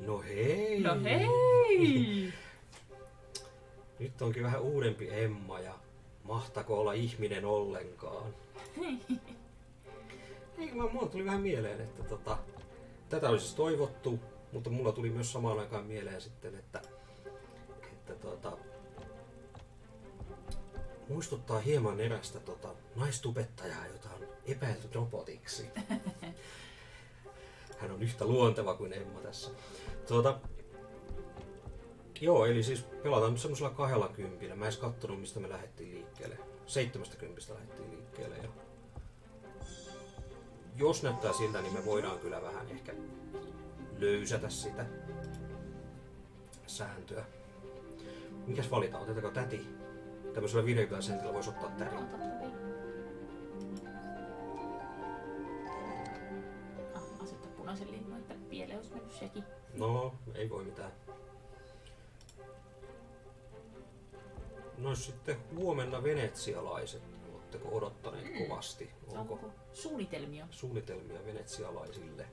No hei! No hei! Nyt onkin vähän uudempi Emma ja mahtako olla ihminen ollenkaan. Ei, mulla tuli vähän mieleen, että tätä olisi siis toivottu, mutta mulla tuli myös samaan aikaan mieleen sitten, että muistuttaa hieman erästä naistubettajaa, jota on epäilty robotiksi. Hän on yhtä luonteva kuin Emma tässä. Joo, eli siis pelataan nyt semmoisella 20. Mä en edes kattonut, mistä me lähdettiin liikkeelle. 70 lähdettiin liikkeelle. Ja jos näyttää siltä, niin me voidaan kyllä vähän ehkä löysätä sitä sääntöä. Mikäs valitaan? Otetaanko täti? Tämmöisellä 50 sentillä voisi ottaa täti. Asettaa punaisen linnun, että pieleen olisi mennyt sekin. No, ei voi mitään. No sitten huomenna venetsialaiset. Oletteko odottaneet kovasti? Onko suunnitelmia? Suunnitelmia venetsialaisille?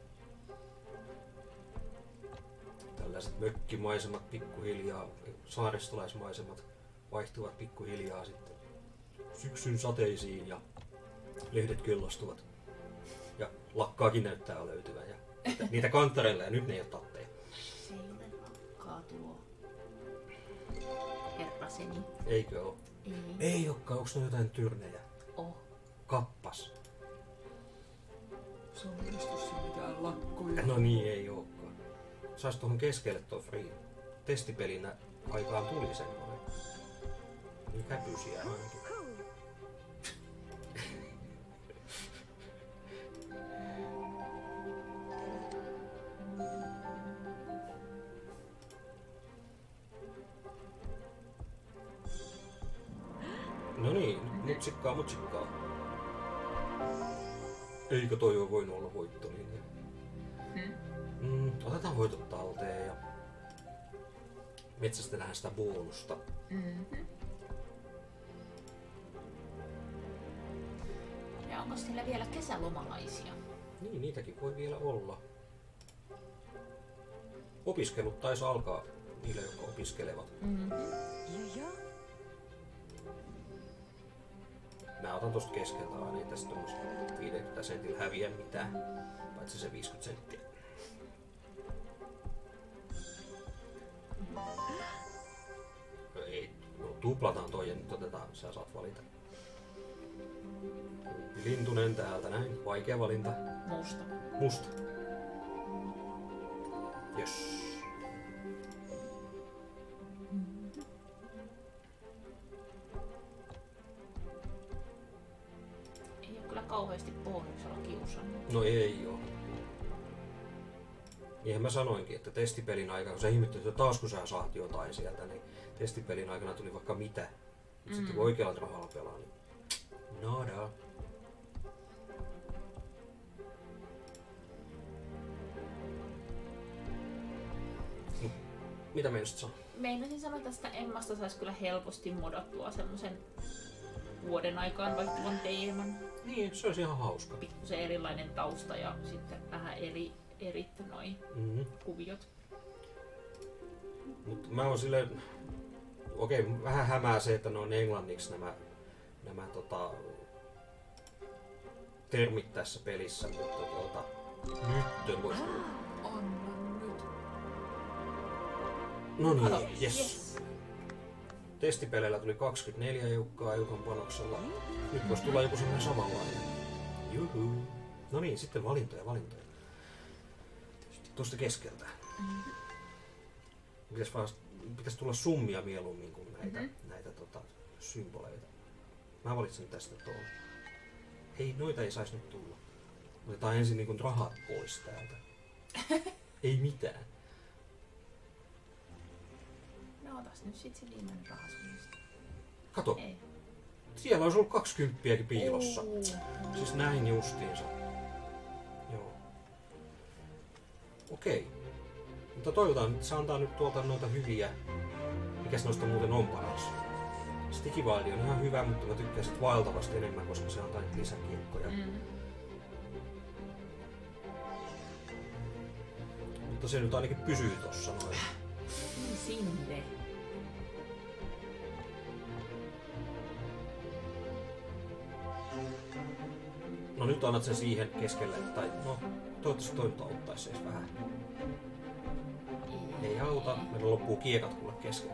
Tällaiset mökkimaisemat pikkuhiljaa, saaristolaismaisemat vaihtuvat pikkuhiljaa sitten syksyn sateisiin ja lehdet kellostuvat. Ja lakkaakin näyttää löytyvän. Ja niitä kanttareilla ja nyt ne ei ole tatteja. Seinä lakkaa tuo herraseni. Eikö oo? Ei olekaan. Onko ne jotain tyrnejä? Kappas. Se on muistossa mitään lakkoja. No niin, ei ookaan. Sais tuohon keskelle tuo free. Testipelinä aikaan tuli semmoinen. Niin käpysiä ainakin. No niin, mutsikkaa. Eikö toi ole voinut olla voittolinja? Otetaan voitot talteen ja metsästellään sitä bonusta. Ja onko siellä vielä kesälomalaisia? Niin, niitäkin voi vielä olla. Opiskelut taisi alkaa niille, jotka opiskelevat. Mä otan tosta keskeltä aina, ei tästä 50 sentillä häviä mitään, paitsi se 50 senttiä. Ei, no, tuplataan toi ja nyt otetaan, sä saat valita. Lintunen täältä näin, vaikea valinta. Musta. Jes. Ei ole kyllä kauheasti bonuksella kiusannut. No ei oo. Niinhän mä sanoinkin, että testipelin aikana, kun sä ihmettelit, että taas kun sä saat jotain sieltä, niin testipelin aikana tuli vaikka mitä. Sitten kun oikealla rahalla pelaa, niin nada. Mitä meinasit sanoa? Meinasin sanoa, että tästä Emmasta saisi kyllä helposti modattua semmoisen vuoden aikaan vaihtuvan teeman. Niin, se olisi ihan hauska. Pikkusen erilainen tausta ja sitten vähän eri noi kuviot. Mut mä oon silleen, okei, vähän hämää se, että ne on englanniksi nämä termit tässä pelissä, mutta nyt voisi tulla. No niin, yes. Testipeleillä tuli 24 eukkaa Eukan panoksella. Nyt voisi tulla joku semmoinen samanlainen. Juhu. No niin, sitten valintoja. Tuosta keskeltä. Pitäisi tulla summia mieluummin kuin näitä symboleita. Mä valitsen tästä tuolla. Ei, noita ei saisi nyt tulla. Otetaan ensin niin rahat pois täältä. Ei mitään. No otas nyt sit se viimeinen rahasummista. Kato. Ei. Siellä olisi ollut 20 piilossa. Siis näin justiinsa. Joo. Okei. Mutta toivotaan, että se antaa nyt tuolta noita hyviä. Mikäs noista muuten on paras? Sticky Wild on ihan hyvä, mutta mä tykkäisin vaeltavasti enemmän, koska se antaa niitä lisäkiekkoja. Mutta se nyt ainakin pysyy tossa noin. Sinne. No nyt annat sen siihen keskelle, tai no toivottavasti toi nyt auttaisi edes vähän. Ei auta, meillä loppuu kiekat kuule kesken.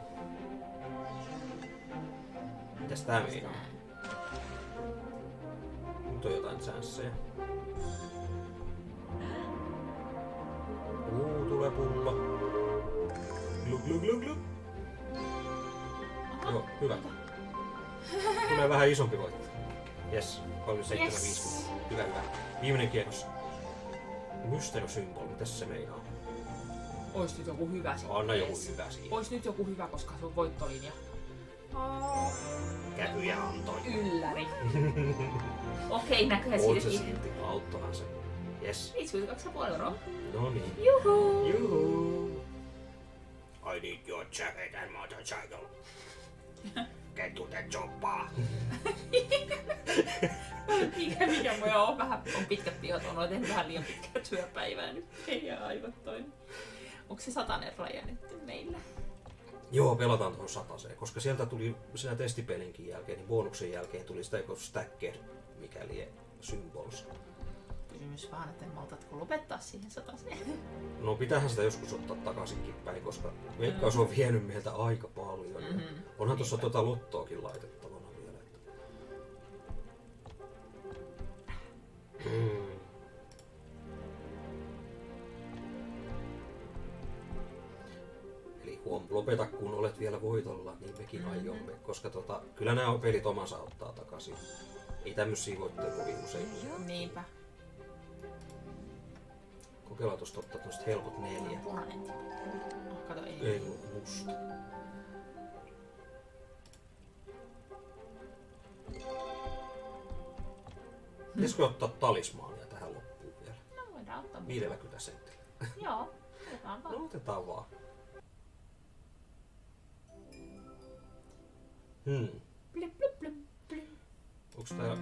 Mitäs tää meinaa? Nyt on jotain chanceja. Tulee pulla. Glug glug glug glug. Joo, hyvä. Tulee vähän isompi voitto. Jes, 37,50. Hyvä, hyvä. Viimeinen kierros. Mysterosymboli, mitäs se meinaa? Ois nyt joku hyvä siinä. Anna joku hyvä siihen. Ois nyt joku hyvä, koska se on voittolinja. Kätyjä antoi. Ylläri. Okei, näköjään Oot se siitäkin. silti, auttohan se. Jes. 52,5 euroa. No niin. Juhu! Juhu! I need your jacket and motorcycle. Get to the chopper. Mikä mua on vähän, on pitkät pihot, on tehnyt vähän liian pitkää työpäivää nyt. Ei aivot toinen. Onko se 100 raja nyt meillä? Joo, pelataan tuohon 100, koska sieltä tuli siinä testipelinkin jälkeen, niin bonuksen jälkeen tuli sitä joku stacker, mikäli symbols. Kysymys vaan, että maltatko lopettaa siihen 100. No pitäähän sitä joskus ottaa takaisinkin päin, koska Veikkaus on vienyt meiltä aika paljon. Onhan tuossa lottoakin laitettavana vielä. Eli lopeta kun olet vielä voitolla, niin mekin aiomme, koska kyllä nämä pelit omansa ottaa takaisin. Ei tämmösiä voittoja kovin usein. Niinpä. Kokeillaan tuosta ottaa tuosta helpot 4. Punainen. Kato, ei. Ei ollut musta. Pitäisikö ottaa talismaania tähän loppuun vielä? No voidaan ottaa. 50 sentillä. Joo, otetaan vaan. No otetaan vaan. Blum, blum, blum, blum. Onks tää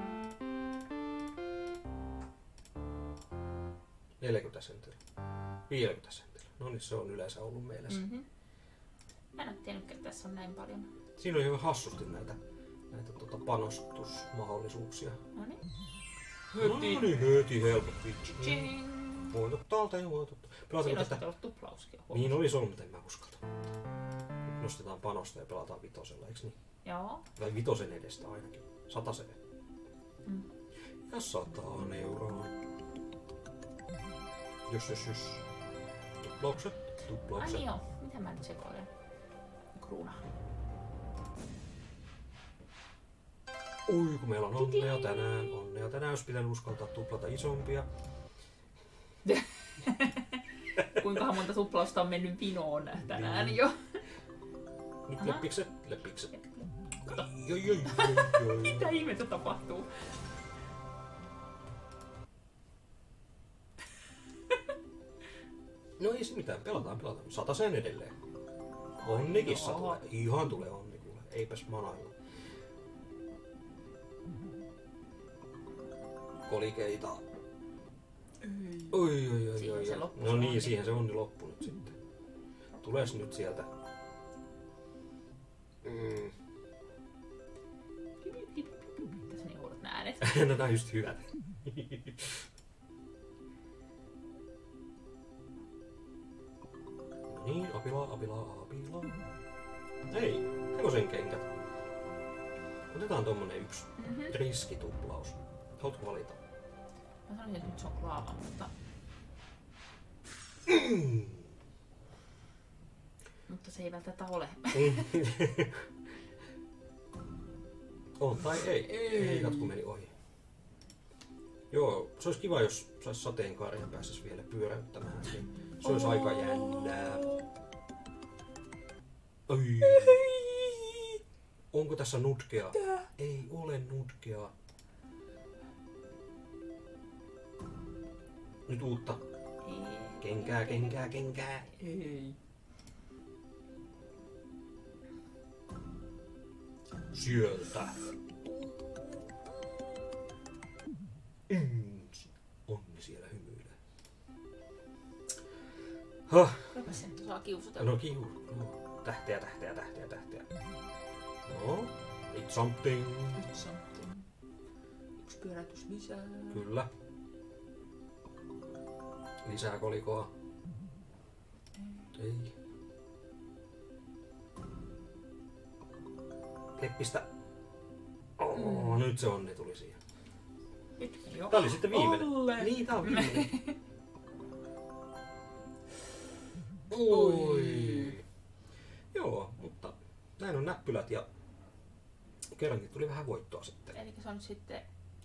40 sentillä? 50 sentillä. No niin, se on yleensä ollut meillä. Mä en oo tiennyt, että tässä on näin paljon. Siinä on ihan hassusti näitä panostusmahdollisuuksia. No niin. No niin, heti helpotti. Ching! Voitot talta ja voitot. Siinä olisi olla tuplauskin. Niin olisi ollut, mutta en mä uskalta. Nyt nostetaan panosta ja pelataan vitosella, eiks niin? Joo. Tai vitosen edestä ainakin. 100 se. Ja 100 euroa. Jos. Tuplaukset. Ai niin joo. Mitä mä nyt sekoilen? Kruuna. Ui, kun meillä on onnea tänään. Onnea tänään, jos pitää uskaltaa tuplata isompia. Kuinkahan monta tuplausta on mennyt vinoon tänään jo? Nyt leppikset. Kato. Joi. Mitä ihmettä tapahtuu? No ei se mitään, pelataan. 100 sen edelleen. Onnikissa tulee. Ihan tulee onni kuule. Eipäs manailla. Kolikeita. Oi. No niin, siihen se onni loppu nyt sitten. Tulees nyt sieltä. Tässä niin huudot nää äänet. No nää on just hyvät. No niin, apila. Hei, hevosen kengät. Otetaan tommonen yksi riskituplaus. Haluatko valita? Mä sanoisin, että nyt se on klaava, mutta... Mutta se ei välttämättä ole. On tai ei. Ei katku meni ohi. Joo, se olisi kiva, jos sais sateenkaaria pääsis vielä pyöräyttämään. Niin se olisi aika jännää. Ai. Onko tässä nutkea? Ei ole nutkea. Nyt uutta. Kenkää. Ei. Sieltä. Onni siellä hymyilee. Hah. Kuinka se nyt saa kiusutella? No tähteä. No, it's something. Nyt something. Yksi pyörätys lisää. Kyllä. Lisää kolikoa. Ei. Leppistä. Nyt se onni tuli siihen. Nyt jo. Tää oli sitten viimeinen. Olle. Niin, tää on viimeinen. Oi. Joo, mutta näin on näppylät ja kerrankin tuli vähän voittoa sitten. Eli se on nyt sitten...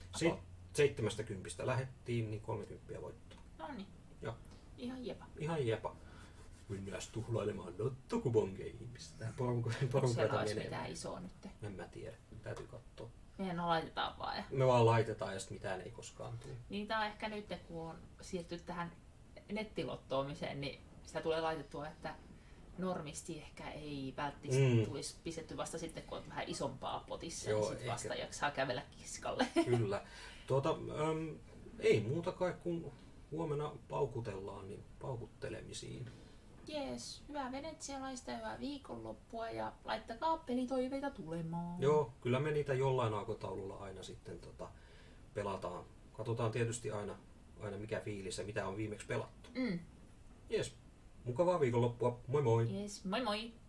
70 lähettiin, niin 30 voittoa. No niin. Joo. Ihan jepa. Ihan jepa. Mennään tuhlailemaan lottokupongeihin. Pistetään Onko siellä porukoita olisi menemään. mitään isoa nyt? En mä tiedä. Täytyy katsoa. Mehän laitetaan vaan. Ja... Me vaan laitetaan ja sitten mitään ei koskaan tule. Niitä on ehkä nyt, kun on siirtynyt tähän nettilottoamiseen, niin sitä tulee laitettua, että normisti ehkä ei välttämättä tulisi pistetty vasta sitten, kun on vähän isompaa potissa, Joo, niin sitten vasta jaksaa kävellä kiskalle. Kyllä. Ei muuta kai kun huomenna paukutellaan, niin paukuttelemisiin. Jees, hyvää venetsialaista ja hyvää viikonloppua ja laittakaa pelitoiveita tulemaan. Joo, kyllä me niitä jollain aikataululla aina sitten pelataan. Katsotaan tietysti aina mikä fiilis ja mitä on viimeksi pelattu. Jees, mukavaa viikonloppua. Moi moi! Jees, moi moi!